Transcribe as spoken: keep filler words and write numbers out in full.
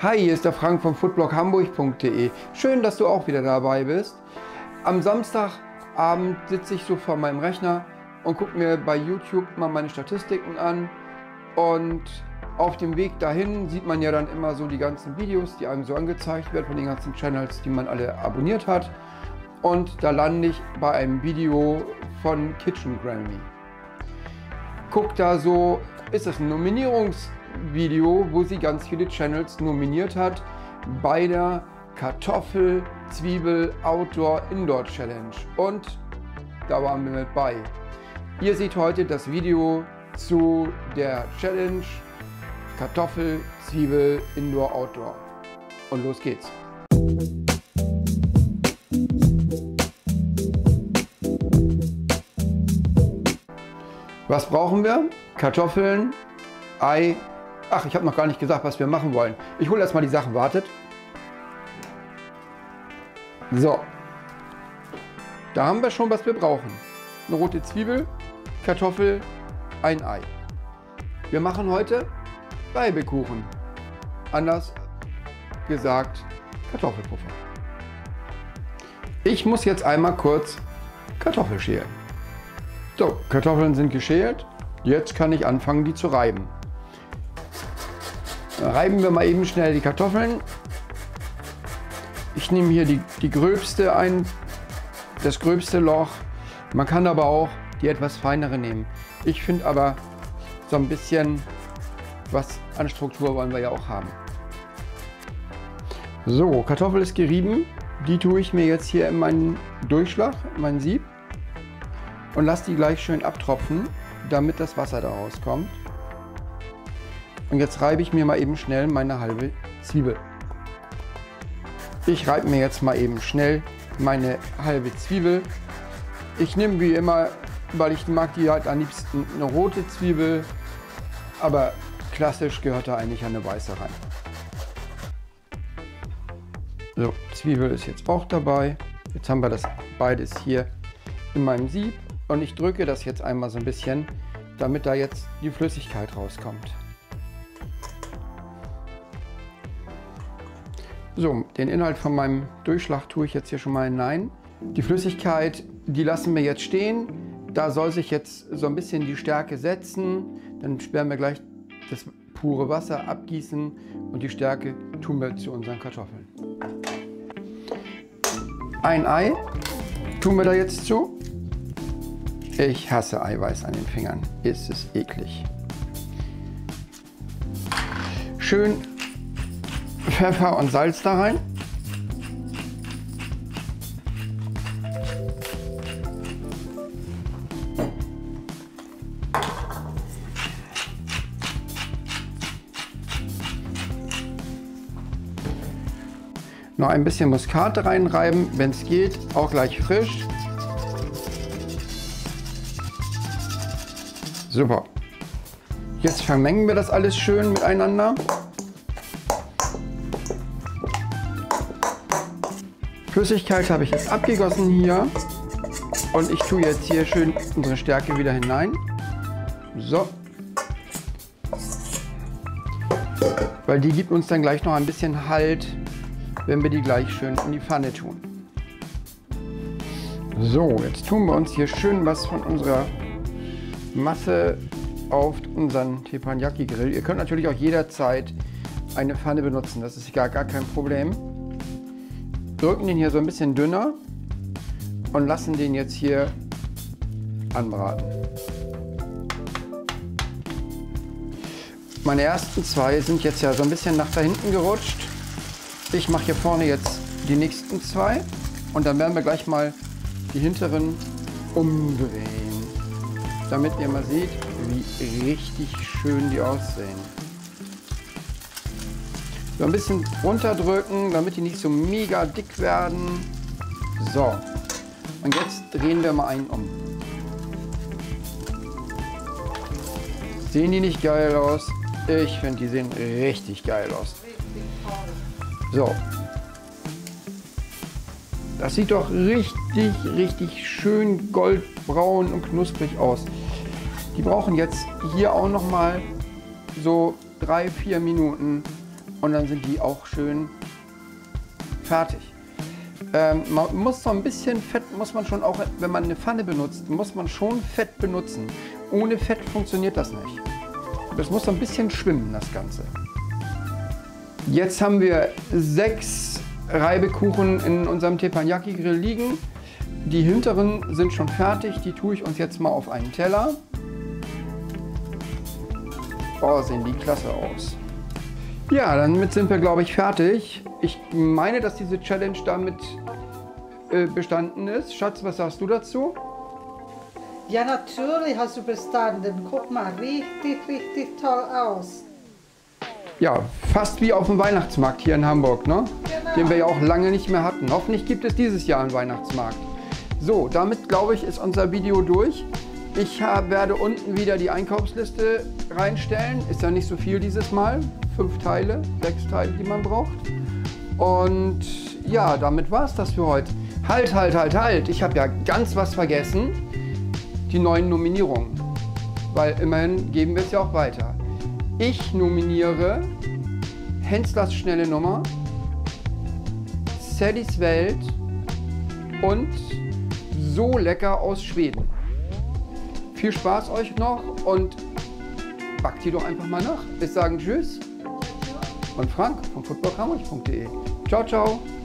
Hi, hier ist der Frank von foodblog hamburg punkt de. Schön, dass du auch wieder dabei bist. Am Samstagabend sitze ich so vor meinem Rechner und gucke mir bei YouTube mal meine Statistiken an. Und auf dem Weg dahin sieht man ja dann immer so die ganzen Videos, die einem so angezeigt werden von den ganzen Channels, die man alle abonniert hat. Und da lande ich bei einem Video von Kitchen Granny. Guck da so, ist das ein Nominierungsvideo, wo sie ganz viele Channels nominiert hat bei der Kartoffel, Zwiebel, Outdoor, Indoor Challenge. Und da waren wir mit bei. Ihr seht heute das Video zu der Challenge Kartoffel, Zwiebel, Indoor, Outdoor. Und los geht's. Was brauchen wir? Kartoffeln, Ei. Ach, ich habe noch gar nicht gesagt, was wir machen wollen. Ich hole erstmal die Sachen, wartet. So. Da haben wir schon, was wir brauchen. Eine rote Zwiebel, Kartoffel, ein Ei. Wir machen heute Reibekuchen. Anders gesagt, Kartoffelpuffer. Ich muss jetzt einmal kurz Kartoffeln schälen. So, Kartoffeln sind geschält. Jetzt kann ich anfangen, die zu reiben. Dann reiben wir mal eben schnell die Kartoffeln. Ich nehme hier die, die gröbste ein, das gröbste Loch. Man kann aber auch die etwas feinere nehmen. Ich finde aber so ein bisschen was an Struktur wollen wir ja auch haben. So, Kartoffel ist gerieben. Die tue ich mir jetzt hier in meinen Durchschlag, in meinen Sieb. Und lasse die gleich schön abtropfen, damit das Wasser da rauskommt. Und jetzt reibe ich mir mal eben schnell meine halbe Zwiebel. Ich reibe mir jetzt mal eben schnell meine halbe Zwiebel. Ich nehme wie immer, weil ich mag die halt am liebsten eine rote Zwiebel, aber klassisch gehört da eigentlich eine weiße rein. So, Zwiebel ist jetzt auch dabei. Jetzt haben wir das beides hier in meinem Sieb. Und ich drücke das jetzt einmal so ein bisschen, damit da jetzt die Flüssigkeit rauskommt. So, den Inhalt von meinem Durchschlag tue ich jetzt hier schon mal hinein. Die Flüssigkeit, die lassen wir jetzt stehen. Da soll sich jetzt so ein bisschen die Stärke setzen. Dann werden wir gleich das pure Wasser abgießen und die Stärke tun wir zu unseren Kartoffeln. Ein Ei tun wir da jetzt zu. Ich hasse Eiweiß an den Fingern. Ist es eklig. Schön Pfeffer und Salz da rein. Noch ein bisschen Muskate reinreiben, wenn es geht, auch gleich frisch. Super. Jetzt vermengen wir das alles schön miteinander. Flüssigkeit habe ich jetzt abgegossen hier. Und ich tue jetzt hier schön unsere Stärke wieder hinein. So. Weil die gibt uns dann gleich noch ein bisschen Halt, wenn wir die gleich schön in die Pfanne tun. So, jetzt tun wir uns hier schön was von unserer Masse auf unseren Teppanyaki Grill. Ihr könnt natürlich auch jederzeit eine Pfanne benutzen, das ist gar, gar kein Problem. Drücken den hier so ein bisschen dünner und lassen den jetzt hier anbraten. Meine ersten zwei sind jetzt ja so ein bisschen nach da hinten gerutscht. Ich mache hier vorne jetzt die nächsten zwei und dann werden wir gleich mal die hinteren umdrehen, damit ihr mal seht, wie richtig schön die aussehen. So ein bisschen runterdrücken, damit die nicht so mega dick werden. So, und jetzt drehen wir mal einen um. Sehen die nicht geil aus? Ich finde, die sehen richtig geil aus. So. Das sieht doch richtig, richtig schön goldbraun und knusprig aus. Die brauchen jetzt hier auch noch mal so drei, vier Minuten, und dann sind die auch schön fertig. Ähm, man muss so ein bisschen Fett, muss man schon auch, wenn man eine Pfanne benutzt, muss man schon Fett benutzen. Ohne Fett funktioniert das nicht. Das muss so ein bisschen schwimmen, das Ganze. Jetzt haben wir sechs Reibekuchen in unserem Teppanyaki Grill liegen. Die hinteren sind schon fertig, die tue ich uns jetzt mal auf einen Teller. Oh, sehen die klasse aus. Ja, damit sind wir, glaube ich, fertig. Ich meine, dass diese Challenge damit äh, bestanden ist. Schatz, was sagst du dazu? Ja, natürlich hast du bestanden. Guck mal, richtig, richtig toll aus. Ja, fast wie auf dem Weihnachtsmarkt hier in Hamburg, ne? Genau. Den wir ja auch lange nicht mehr hatten. Hoffentlich gibt es dieses Jahr einen Weihnachtsmarkt. So, damit, glaube ich, ist unser Video durch. Ich hab, werde unten wieder die Einkaufsliste reinstellen. Ist ja nicht so viel dieses Mal. Fünf Teile, sechs Teile, die man braucht. Und ja, damit war es das für heute. Halt, halt, halt, halt. Ich habe ja ganz was vergessen. Die neuen Nominierungen. Weil immerhin geben wir es ja auch weiter. Ich nominiere Henslers schnelle Nummer, Sallys Welt und So lecker aus Schweden. Viel Spaß euch noch und backt die doch einfach mal nach. Wir sagen Tschüss und Frank von footblock hamburg punkt de. Ciao, ciao.